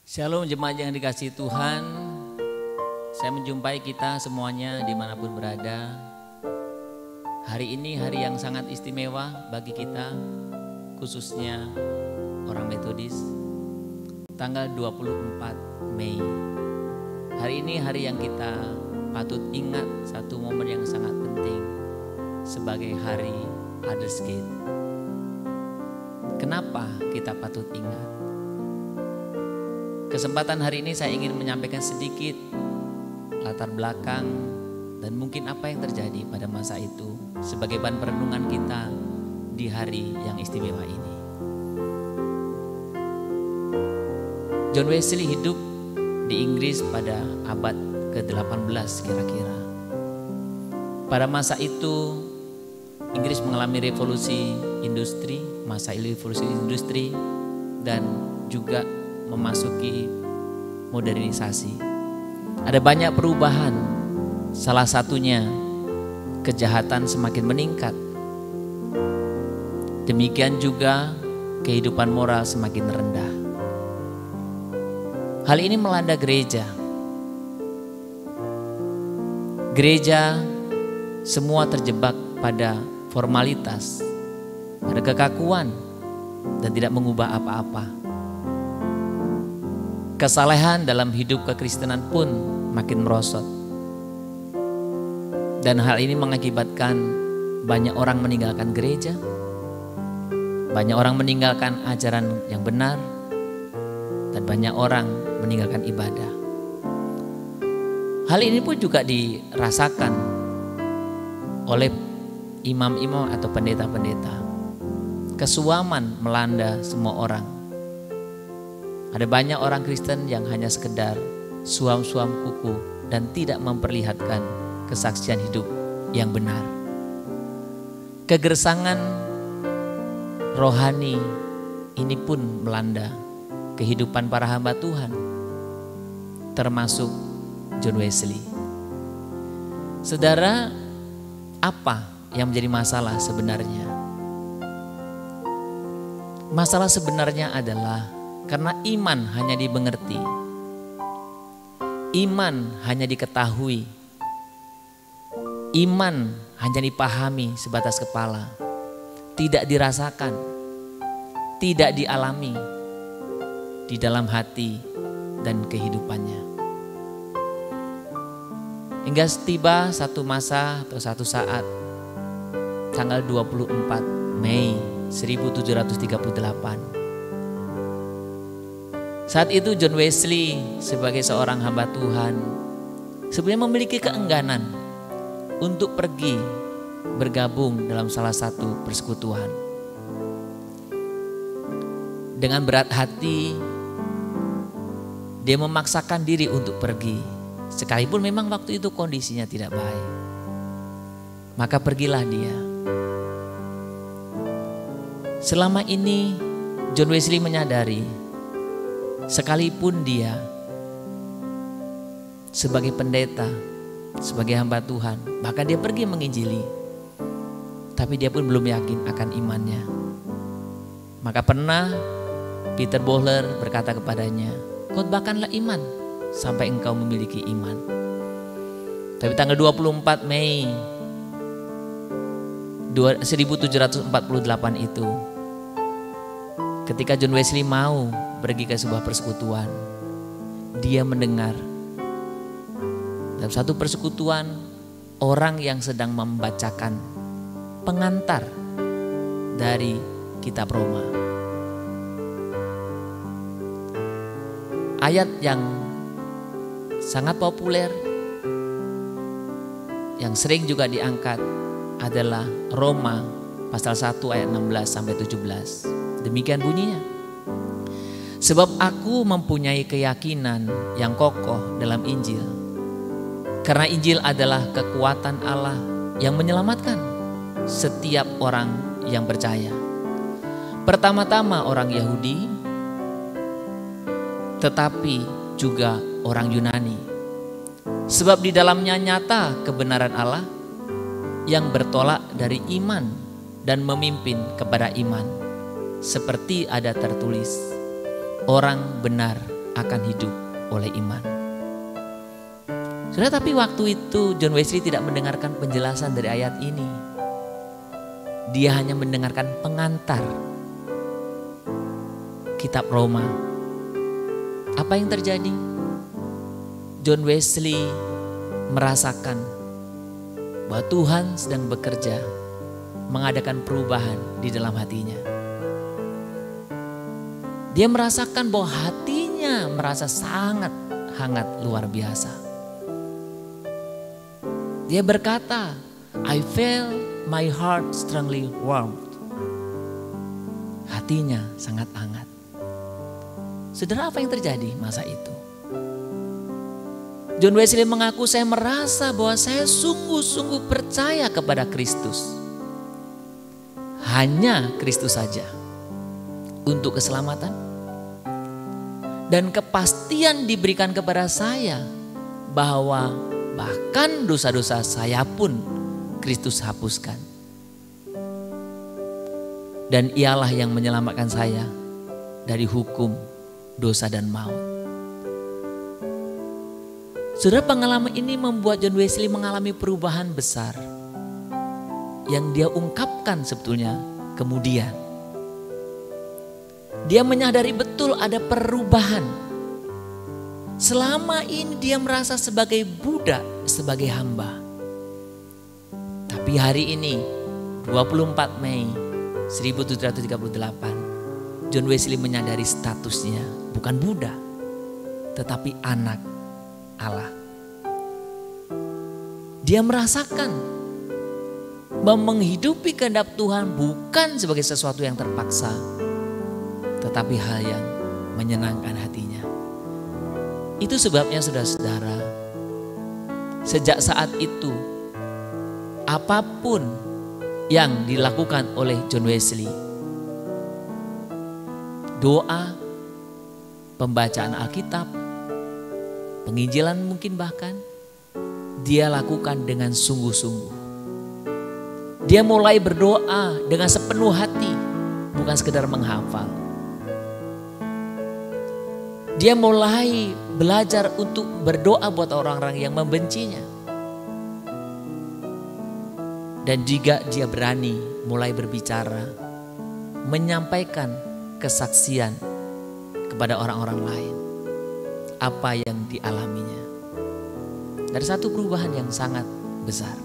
Shalom jemaat yang dikasihi Tuhan. Saya menjumpai kita semuanya dimanapun berada. Hari ini hari yang sangat istimewa bagi kita, khususnya orang Metodis. Tanggal 24 Mei. Hari ini hari yang kita patut ingat satu momen yang sangat penting sebagai hari Others Gate. Kenapa kita patut ingat? Kesempatan hari ini saya ingin menyampaikan sedikit latar belakang dan mungkin apa yang terjadi pada masa itu sebagai bahan perenungan kita di hari yang istimewa ini. John Wesley hidup di Inggris pada abad ke-18 kira-kira. Pada masa itu Inggris mengalami revolusi industri, dan juga memasuki modernisasi. Ada banyak perubahan, salah satunya kejahatan semakin meningkat. Demikian juga kehidupan moral semakin rendah. Hal ini melanda gereja. Gereja semua terjebak pada formalitas, pada kekakuan dan tidak mengubah apa-apa. Kesalehan dalam hidup kekristenan pun makin merosot. Dan hal ini mengakibatkan banyak orang meninggalkan gereja. Banyak orang meninggalkan ajaran yang benar. Dan banyak orang meninggalkan ibadah. Hal ini pun juga dirasakan oleh imam-imam atau pendeta-pendeta. Kesuaman melanda semua orang. Ada banyak orang Kristen yang hanya sekedar suam-suam kuku dan tidak memperlihatkan kesaksian hidup yang benar. Kegersangan rohani ini pun melanda kehidupan para hamba Tuhan, termasuk John Wesley. Saudara, apa yang menjadi masalah sebenarnya? Masalah sebenarnya adalah karena iman hanya dimengerti, iman hanya diketahui, iman hanya dipahami sebatas kepala, tidak dirasakan, tidak dialami di dalam hati dan kehidupannya. Hingga tiba satu masa atau satu saat, tanggal 24 Mei 1738. Saat itu John Wesley sebagai seorang hamba Tuhan sebenarnya memiliki keengganan untuk pergi bergabung dalam salah satu persekutuan. Dengan berat hati dia memaksakan diri untuk pergi, sekalipun memang waktu itu kondisinya tidak baik. Maka pergilah dia. Selama ini John Wesley menyadari sekalipun dia sebagai pendeta, sebagai hamba Tuhan, bahkan dia pergi menginjili, tapi dia pun belum yakin akan imannya. Maka pernah Peter Bohler berkata kepadanya, khotbahkanlah iman sampai engkau memiliki iman. Tapi tanggal 24 Mei 1748 itu, ketika John Wesley mau pergi ke sebuah persekutuan, dia mendengar dalam satu persekutuan orang yang sedang membacakan pengantar dari kitab Roma. Ayat yang sangat populer, yang sering juga diangkat adalah Roma pasal 1 ayat 16 sampai 17. Demikian bunyinya. Sebab aku mempunyai keyakinan yang kokoh dalam Injil. Karena Injil adalah kekuatan Allah yang menyelamatkan setiap orang yang percaya. Pertama-tama orang Yahudi, tetapi juga orang Yunani. Sebab di dalamnya nyata kebenaran Allah yang bertolak dari iman dan memimpin kepada iman. Seperti ada tertulis, orang benar akan hidup oleh iman. Saudara, tapi waktu itu John Wesley tidak mendengarkan penjelasan dari ayat ini. Dia hanya mendengarkan pengantar kitab Roma. Apa yang terjadi? John Wesley merasakan bahwa Tuhan sedang bekerja mengadakan perubahan di dalam hatinya. Dia merasakan bahwa hatinya merasa sangat hangat luar biasa. Dia berkata, I feel my heart strongly warmed. Hatinya sangat hangat. Saudara, apa yang terjadi masa itu? John Wesley mengaku, saya merasa bahwa saya sungguh-sungguh percaya kepada Kristus. Hanya Kristus saja untuk keselamatan. Dan kepastian diberikan kepada saya bahwa bahkan dosa-dosa saya pun Kristus hapuskan. Dan ialah yang menyelamatkan saya dari hukum, dosa dan maut. Saudara, pengalaman ini membuat John Wesley mengalami perubahan besar yang dia ungkapkan sebetulnya kemudian. Dia menyadari betul ada perubahan. Selama ini dia merasa sebagai budak, sebagai hamba. Tapi hari ini 24 Mei 1738, John Wesley menyadari statusnya bukan budak, tetapi anak Allah. Dia merasakan bahwa menghidupi kehendak Tuhan bukan sebagai sesuatu yang terpaksa, tetapi hal yang menyenangkan hatinya. Itu sebabnya saudara-saudara, sejak saat itu apapun yang dilakukan oleh John Wesley, doa, pembacaan Alkitab, penginjilan mungkin bahkan, dia lakukan dengan sungguh-sungguh. Dia mulai berdoa dengan sepenuh hati, bukan sekedar menghafal. Dia mulai belajar untuk berdoa buat orang-orang yang membencinya. Dan juga dia berani mulai berbicara, menyampaikan kesaksian kepada orang-orang lain apa yang dialaminya. Dari satu perubahan yang sangat besar.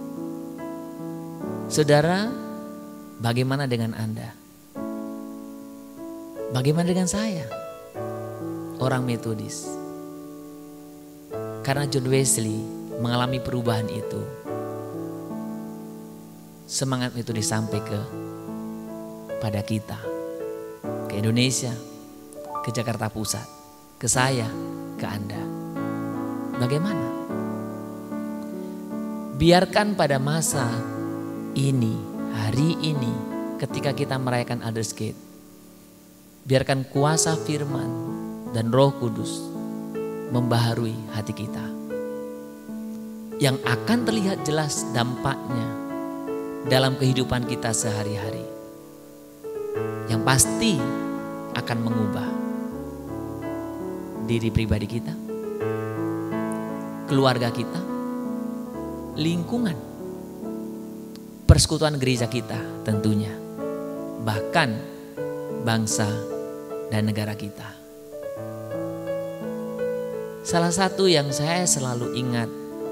Saudara, bagaimana dengan Anda? Bagaimana dengan saya? Orang Metodis. Karena John Wesley mengalami perubahan itu, semangat Metodis sampai pada kita, ke Indonesia, ke Jakarta Pusat, ke saya, ke Anda. Bagaimana? Biarkan pada masa ini, hari ini, ketika kita merayakan Elders Gate, biarkan kuasa firman dan Roh Kudus membaharui hati kita. Yang akan terlihat jelas dampaknya dalam kehidupan kita sehari-hari. Yang pasti akan mengubah diri pribadi kita, keluarga kita, lingkungan, persekutuan gereja kita tentunya. Bahkan bangsa dan negara kita. Salah satu yang saya selalu ingat,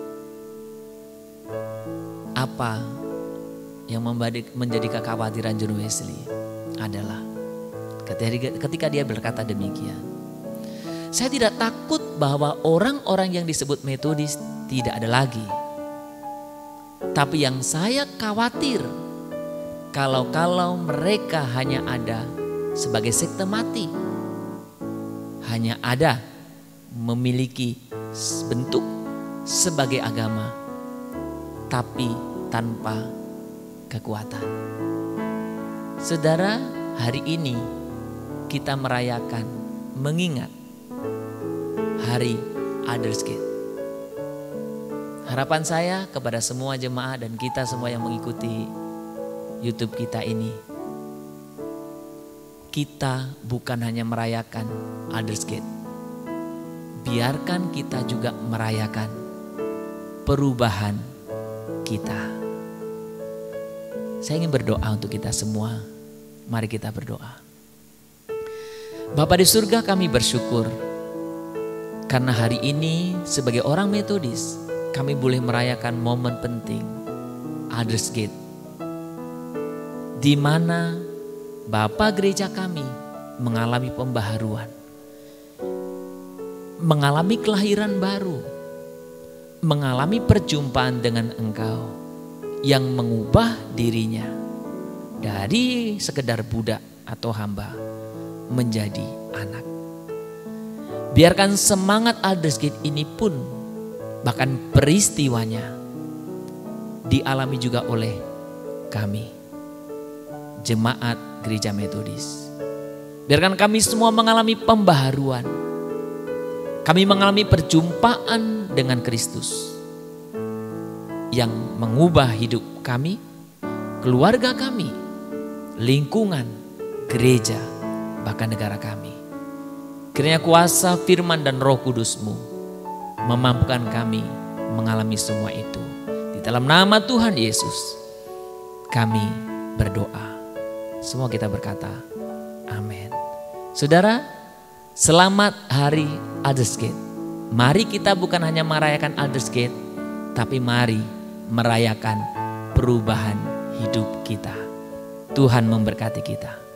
apa yang menjadi kekhawatiran John Wesley adalah ketika dia berkata demikian. Saya tidak takut bahwa orang-orang yang disebut Metodis tidak ada lagi. Tapi yang saya khawatir, kalau mereka hanya ada sebagai sekte mati, hanya ada memiliki bentuk sebagai agama, tapi tanpa kekuatan. Saudara, hari ini kita merayakan, mengingat hari Elders Gate. Harapan saya kepada semua jemaat dan kita semua yang mengikuti YouTube kita ini, kita bukan hanya merayakan Elders Gate, biarkan kita juga merayakan perubahan kita. Saya ingin berdoa untuk kita semua. Mari kita berdoa. Bapa di surga, kami bersyukur karena hari ini sebagai orang Metodis kami boleh merayakan momen penting Others Gate, di mana Bapa gereja kami mengalami pembaharuan, mengalami kelahiran baru, mengalami perjumpaan dengan Engkau yang mengubah dirinya dari sekedar budak atau hamba menjadi anak. Biarkan semangat Others Gate ini pun, bahkan peristiwanya, dialami juga oleh kami, jemaat Gereja Metodis. Biarkan kami semua mengalami pembaharuan. Kami mengalami perjumpaan dengan Kristus yang mengubah hidup kami, keluarga kami, lingkungan, gereja, bahkan negara kami. Kiranya kuasa firman dan Roh Kudus-Mu memampukan kami mengalami semua itu. Di dalam nama Tuhan Yesus kami berdoa. Semua kita berkata amin. Saudara, selamat hari Others Gate. Mari kita bukan hanya merayakan Others Gate, tapi mari merayakan perubahan hidup kita. Tuhan memberkati kita.